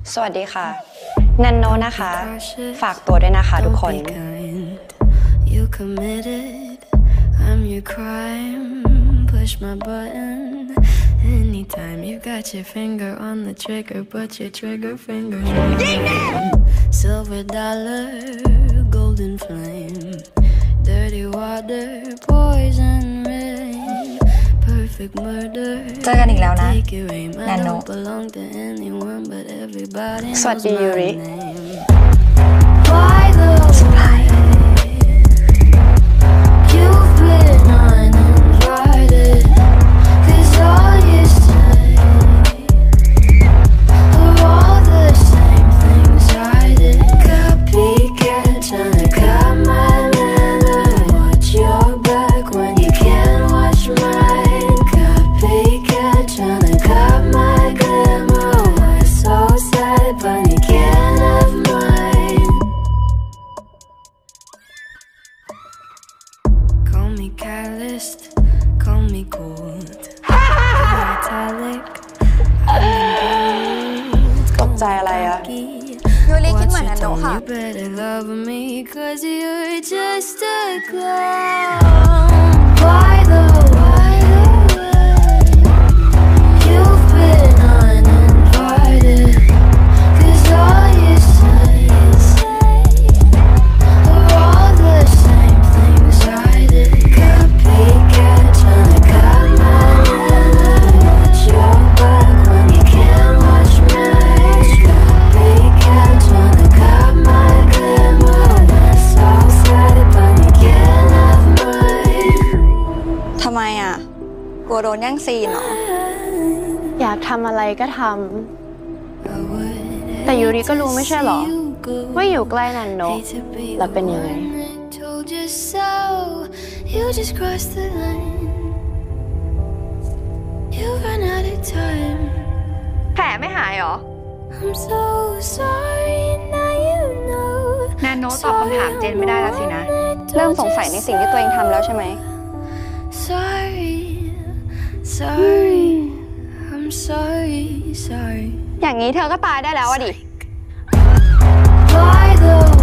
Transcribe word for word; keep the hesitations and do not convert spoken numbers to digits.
สวัสดีค่ะนันโนนะคะฝากตัวด้วยนะคะทุกคน You committed, I'm your crime. Push my button anytime. You got your finger on the trigger, but your trigger finger's ringing. Silver dollar, golden flame, dirty water, poison rain, perfect murder. เจอกันอีกแล้วนะนันโน สวัสดียูริสบาย Call me cold. ตกใจอะไรอะยูริคิดเหมือนนันโนค่ะทำไมอ่ะกลัวโดนแย่งซีนเหรออยากทำอะไรก็ทำแต่ยูริก็รู้ไม่ใช่หรอว่าอยู่ใกล้นันโนแล้วเป็นยังไงแผลไม่หายเหรอนาโนตอบคำถามเจนไม่ได้แล้วสินะเริ่มสงสัยในสิ่งที่ตัวเองทำแล้วใช่ไหม Sorry, sorry, I'm sorry, sorry. อย่างนี้เธอก็ตายได้แล้วอะดิ Why though?